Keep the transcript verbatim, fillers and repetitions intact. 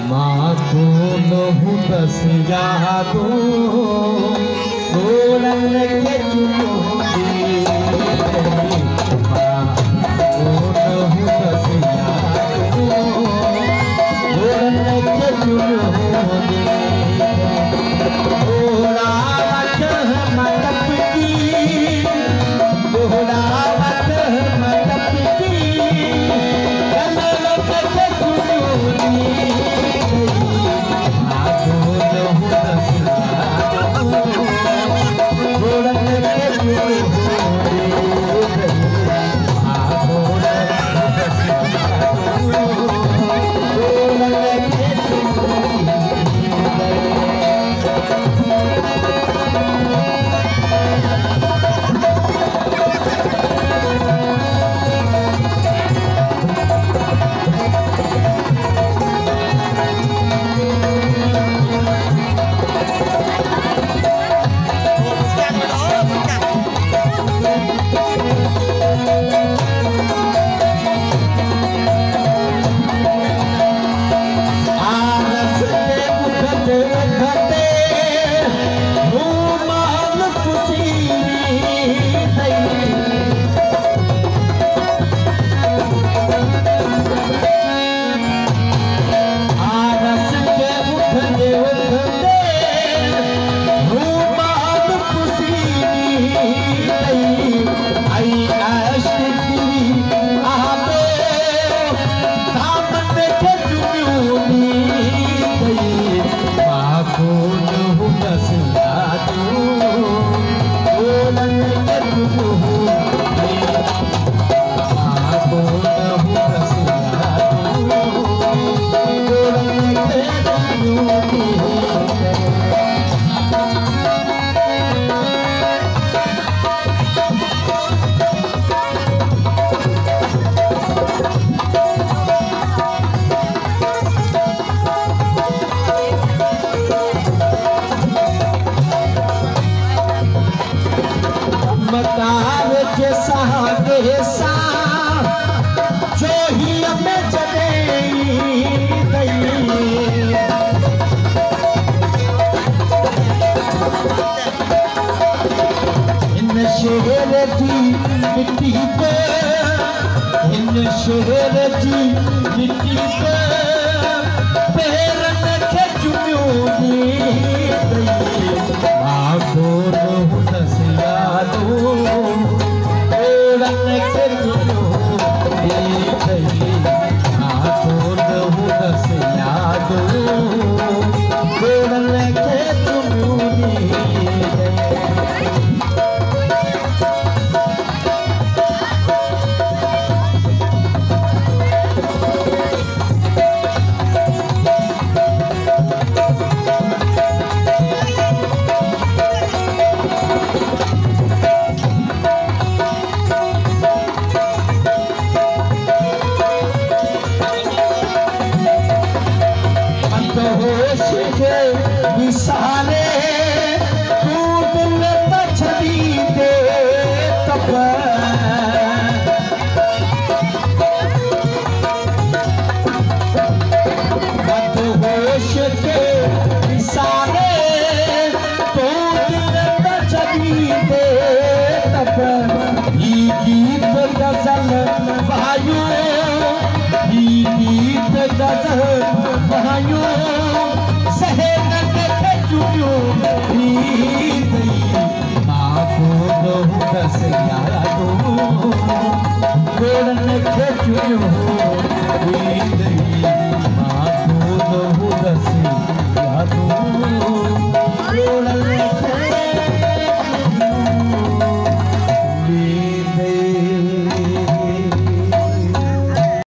माँ को लहू दस यादो गोरन के चुनोगी माँ को लहू दस यादो गोरन के चुनोगी घोड़ा वट मटप की घोड़ा वट मटप की कलर के चुनोगी मिट्टी पे इन शहर की मिट्टी पे पैरन के चुम्योगी माँ को लहू दस यादो पैरन के चुम्योगी माँ को लहू दस यादो पैरन के चुम्योगी विसाले तू दिल पछड़ी दे तब मदहोश के विसाले तू दिल पछड़ी दे तब ये गीत गजल बहायो ये गीत गजल बहायो माँ को लहू दस यादो गोरन के चुम्योगी